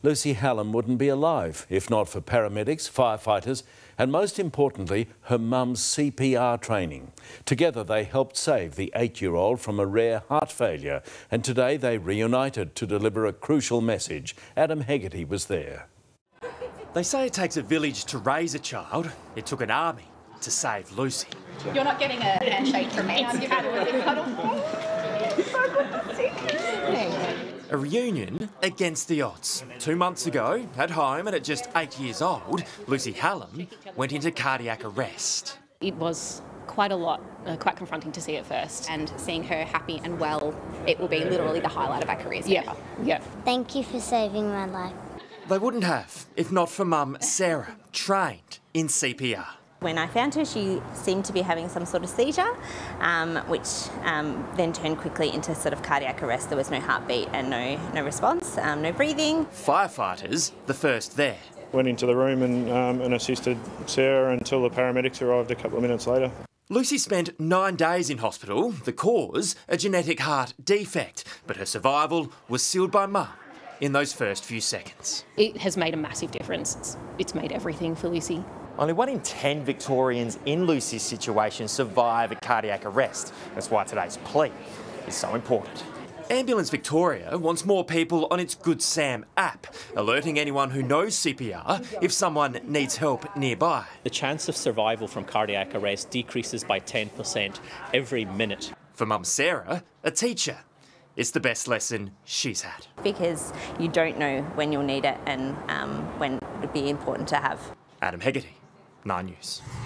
Lucy Hallam wouldn't be alive if not for paramedics, firefighters and, most importantly, her mum's CPR training. Together they helped save the 8-year-old from a rare heart failure, and today they reunited to deliver a crucial message. Adam Hegarty was there. They say it takes a village to raise a child. It took an army to save Lucy. You're not getting a handshake from me. I'm giving you a big cuddle. So good to see you. A reunion against the odds. 2 months ago, at home and at just 8 years old, Lucy Hallam went into cardiac arrest. It was quite a lot, quite confronting to see at first. And seeing her happy and well, it will be literally the highlight of our careers. Yeah. Thank you for saving my life. They wouldn't have if not for mum Sarah, trained in CPR. When I found her, she seemed to be having some sort of seizure, which then turned quickly into sort of cardiac arrest. There was no heartbeat and no response, no breathing. Firefighters, the first there. Went into the room and assisted Sarah until the paramedics arrived a couple of minutes later. Lucy spent 9 days in hospital. The cause, a genetic heart defect, but her survival was sealed by mum in those first few seconds. It has made a massive difference. It's made everything for Lucy. Only 1 in 10 Victorians in Lucy's situation survive a cardiac arrest. That's why today's plea is so important. Ambulance Victoria wants more people on its Good Sam app, alerting anyone who knows CPR if someone needs help nearby. The chance of survival from cardiac arrest decreases by 10% every minute. For mum Sarah, a teacher, it's the best lesson she's had. Because you don't know when you'll need it and when it would be important to have. Adam Hegarty, 9 News.